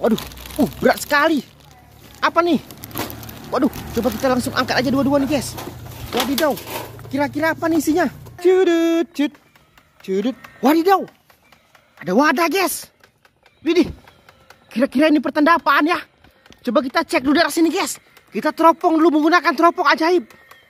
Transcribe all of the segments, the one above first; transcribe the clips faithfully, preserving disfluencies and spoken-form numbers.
Waduh, uh, berat sekali. Apa nih? Waduh, coba kita langsung angkat aja dua-dua nih guys. Wadidaw, kira-kira apa nih isinya? Cudut, cud, cudut. Wadidaw, ada wadah guys. Widih, kira-kira ini pertanda apaan ya? Coba kita cek dulu dari sini guys. Kita teropong dulu menggunakan teropong ajaib.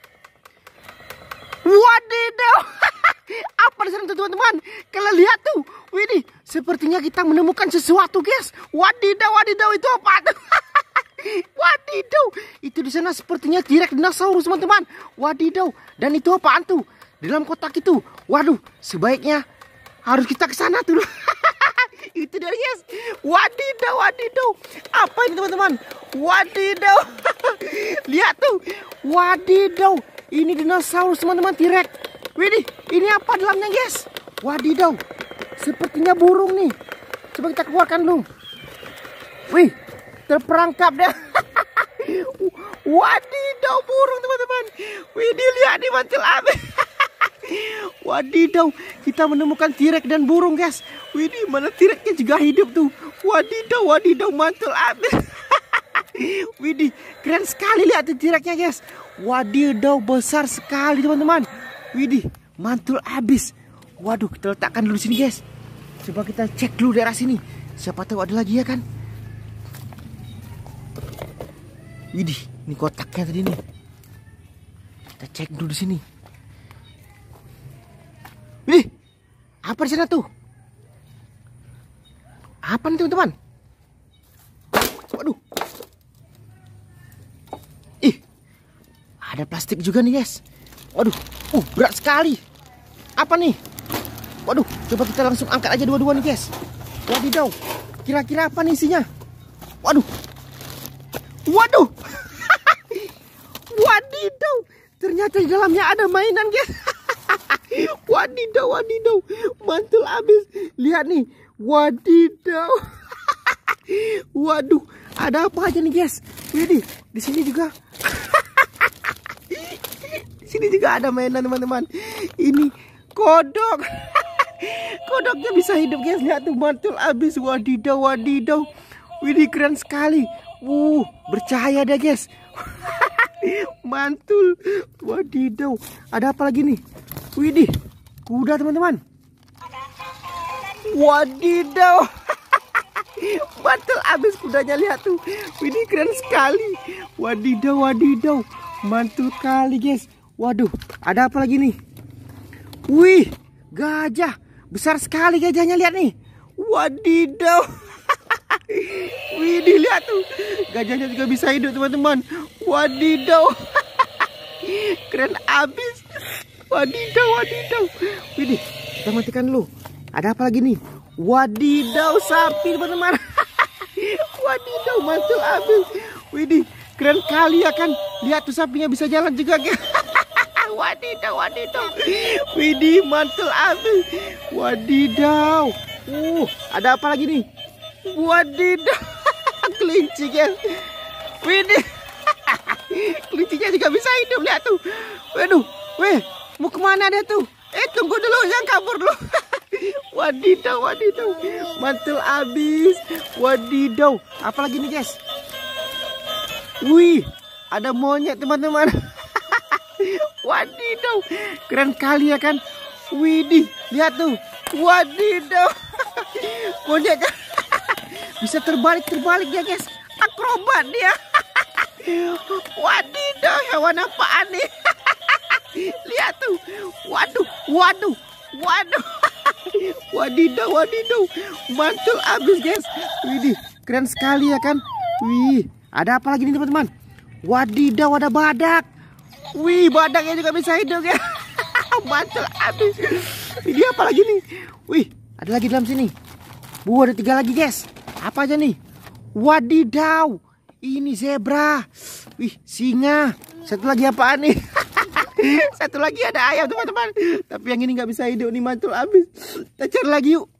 Wadidaw. Apa di sana teman-teman? Kalian lihat tuh. Widih, sepertinya kita menemukan sesuatu guys. Wadidaw, wadidaw, itu apa tuh? Wadidaw, itu di sana sepertinya T-Rex dinosaurus teman-teman. Wadidaw, dan itu apaan tuh? Di dalam kotak itu. Waduh, sebaiknya harus kita ke sana tuh. Itu dari guys. Wadidaw, wadidaw. Apa ini teman-teman? Wadidaw. Lihat tuh. Wadidaw. Ini dinosaurus teman-teman, T-Rex. Widih, ini apa dalamnya guys? Wadidaw. Sepertinya burung nih. Coba kita keluarkan dulu. Wih, terperangkap deh. Wadidaw, burung teman-teman. Widih, lihat nih mantul abis. Wadidaw, kita menemukan T-Rex dan burung guys. Widih, mana T-Rexnya juga hidup tuh. Wadidaw, wadidaw, mantul abis. Widih, keren sekali lihat tuh T-Rexnya guys. Wadidaw, besar sekali teman-teman. Widih, mantul abis. Waduh, kita letakkan dulu sini guys. Coba kita cek dulu daerah sini. Siapa tahu ada lagi ya kan. Widih, ini kotaknya tadi nih. Kita cek dulu di sini. Widih, apa di sana tuh? Apa nih teman-teman? Waduh. Ih, ada plastik juga nih guys. Waduh, uh, berat sekali. Apa nih? Waduh, coba kita langsung angkat aja dua-dua nih guys. Wadidaw, kira-kira apa nih isinya? Waduh. Waduh. Wadidaw, ternyata di dalamnya ada mainan guys. Wadidaw, wadidaw, mantul abis. Lihat nih, wadidaw. Waduh, ada apa aja nih guys? Widih, di sini juga. Di sini juga ada mainan teman-teman. Ini kodok. Kodoknya bisa hidup guys. Lihat tuh, mantul abis. Wadidaw, wadidaw. Widih, keren sekali. Wuh, bercahaya deh guys. Mantul. Wadidaw. Ada apa lagi nih? Widih, kuda teman-teman. Wadidaw. Mantul abis kudanya, lihat tuh. Widih, keren sekali. Wadidaw, wadidaw. Mantul kali guys. Waduh, ada apa lagi nih? Wih, gajah. Besar sekali gajahnya, lihat nih. Wadidaw. Widih, lihat tuh. Gajahnya juga bisa hidup teman-teman. Wadidaw. Keren abis. Wadidaw, wadidaw. Widih, kita matikan dulu. Ada apa lagi nih? Wadidaw, sapi teman-teman. Wadidaw, mantul abis. Widih, keren kali ya kan. Lihat tuh, sapinya bisa jalan juga guys. Wadidaw, wadidaw. Widih, mantul abis. Wadidaw. Uh, ada apa lagi nih? Wadidaw. Kelinci guys. Widih. Kelincinya juga bisa hidup, lihat tuh. Waduh, weh, mau kemana dia tuh? Eh, tunggu dulu, jangan kabur dulu. Wadidaw, wadidaw. Mantul abis. Wadidaw. Apa lagi nih guys? Wih, ada monyet teman-teman. Wadidaw, keren kali ya kan. Widih, lihat tuh. Wadidaw. Monyet kan bisa terbalik-terbalik dia guys. Akrobat dia. Wadidaw, hewan apaan nih? Lihat tuh. Waduh, waduh, waduh. Wadidaw, wadidaw. Mantul abis guys. Widih, keren sekali ya kan. Wih, ada apa lagi nih teman-teman? Wadidaw, ada badak. Wih, badaknya juga bisa hidup ya. Mantul abis. Ini apa lagi nih? Wih, ada lagi dalam sini. Bu, ada tiga lagi guys. Apa aja nih? Wadidaw, ini zebra. Wih, singa. Satu lagi apaan nih? Satu lagi ada ayam teman-teman. Tapi yang ini nggak bisa hidup nih, mantul abis. Kita cari lagi yuk.